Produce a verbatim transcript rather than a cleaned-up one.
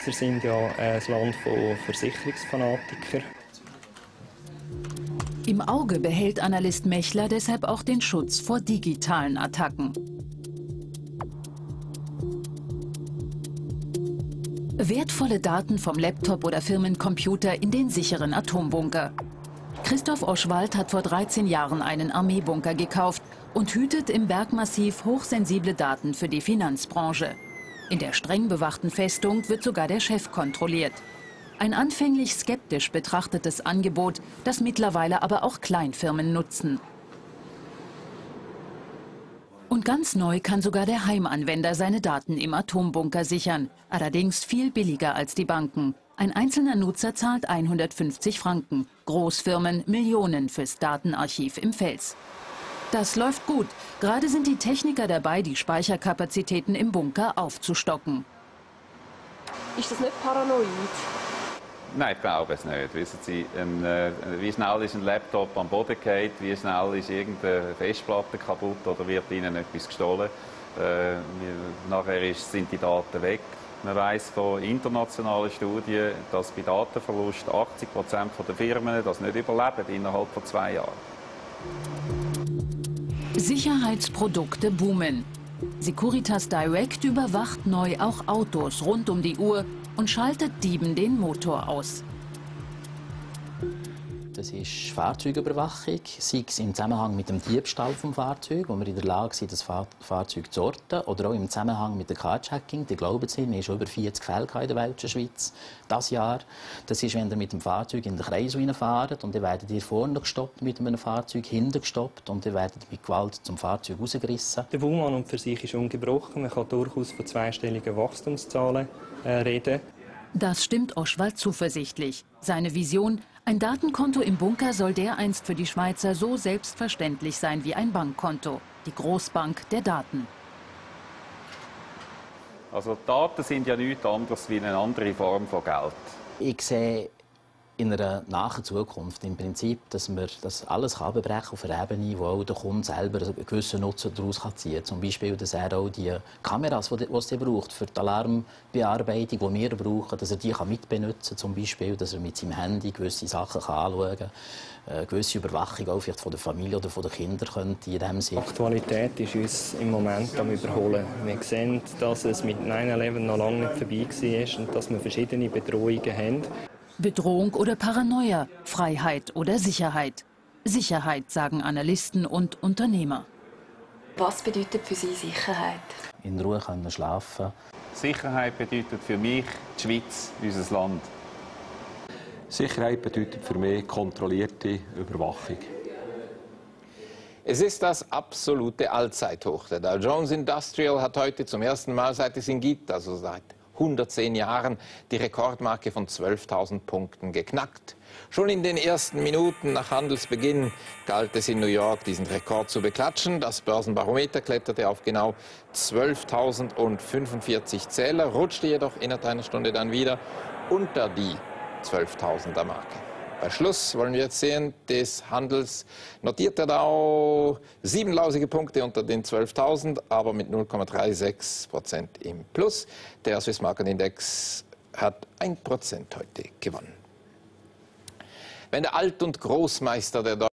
Schweizer sind ja ein Land von Versicherungsfanatikern. Im Auge behält Analyst Mechler deshalb auch den Schutz vor digitalen Attacken. Wertvolle Daten vom Laptop oder Firmencomputer in den sicheren Atombunker. Christoph Oschwald hat vor dreizehn Jahren einen Armeebunker gekauft und hütet im Bergmassiv hochsensible Daten für die Finanzbranche. In der streng bewachten Festung wird sogar der Chef kontrolliert. Ein anfänglich skeptisch betrachtetes Angebot, das mittlerweile aber auch Kleinfirmen nutzen. Und ganz neu kann sogar der Heimanwender seine Daten im Atombunker sichern. Allerdings viel billiger als die Banken. Ein einzelner Nutzer zahlt hundertfünfzig Franken, Großfirmen Millionen fürs Datenarchiv im Fels. Das läuft gut. Gerade sind die Techniker dabei, die Speicherkapazitäten im Bunker aufzustocken. Ist das nicht paranoid? Nein, ich glaube es nicht. Wissen Sie, ein, äh, wie schnell ist ein Laptop am Boden gefallen, wie schnell ist irgendeine Festplatte kaputt oder wird Ihnen etwas gestohlen. Äh, nachher ist, sind die Daten weg. Man weiss von internationalen Studien, dass bei Datenverlust achtzig Prozent der Firmen das nicht überleben innerhalb von zwei Jahren. Sicherheitsprodukte boomen. Securitas Direct überwacht neu auch Autos rund um die Uhr und schaltet Dieben den Motor aus. Das ist Fahrzeugüberwachung, sei es im Zusammenhang mit dem Diebstahl des Fahrzeugs, wo wir in der Lage sind, das Fahrzeug zu orten, oder auch im Zusammenhang mit dem Carjacking. Die glauben Sie, wir haben schon über vierzig Fälle in der weltweiten Schweiz dieses Jahr. Das ist, wenn ihr mit dem Fahrzeug in den Kreis reinfahrt und ihr werdet hier vorne gestoppt mit einem Fahrzeug, hinten gestoppt und ihr werdet mit Gewalt zum Fahrzeug rausgerissen. Der Boom an und für sich ist ungebrochen. Man kann durchaus von zweistelligen Wachstumszahlen äh, reden. Das stimmt Oschwald zuversichtlich. Seine Vision: Ein Datenkonto im Bunker soll dereinst für die Schweizer so selbstverständlich sein wie ein Bankkonto. Die Großbank der Daten. Also Daten sind ja nichts anderes wie eine andere Form von Geld. Ich sehe in einer nahen Zukunft im Prinzip, dass man das alles abbrechen auf einer Ebene, wo auch der Kunde selber einen gewissen Nutzen daraus ziehen kann. Zum Beispiel, dass er auch die Kameras, die es braucht für die Alarmbearbeitung, die wir brauchen, dass er die mitbenutzen kann. Zum Beispiel, dass er mit seinem Handy gewisse Sachen anschauen kann. Eine gewisse Überwachung auch vielleicht von der Familie oder von den Kindern könnte in dem Sinne. Die Aktualität ist uns im Moment am Überholen. Wir sehen, dass es mit neun elf noch lange nicht vorbei war und dass wir verschiedene Bedrohungen haben. Bedrohung oder Paranoia, Freiheit oder Sicherheit. Sicherheit, sagen Analysten und Unternehmer. Was bedeutet für Sie Sicherheit? In Ruhe können schlafen. Sicherheit bedeutet für mich die Schweiz, unser Land. Sicherheit bedeutet für mich kontrollierte Überwachung. Es ist das absolute Allzeithoch. Der Dow Jones Industrial hat heute zum ersten Mal, seit es ihn gibt, also seit hundertzehn Jahren, die Rekordmarke von zwölftausend Punkten geknackt. Schon in den ersten Minuten nach Handelsbeginn galt es in New York, diesen Rekord zu beklatschen. Das Börsenbarometer kletterte auf genau zwölftausendfünfundvierzig Zähler, rutschte jedoch innerhalb einer Stunde dann wieder unter die zwölftausender Marke. Bei Schluss wollen wir jetzt sehen, des Handels notiert der Dow sieben lausige Punkte unter den zwölftausend, aber mit null Komma sechsunddreißig Prozent im Plus. Der Swiss Market Index hat ein Prozent heute gewonnen. Wenn der Alt- und Großmeister der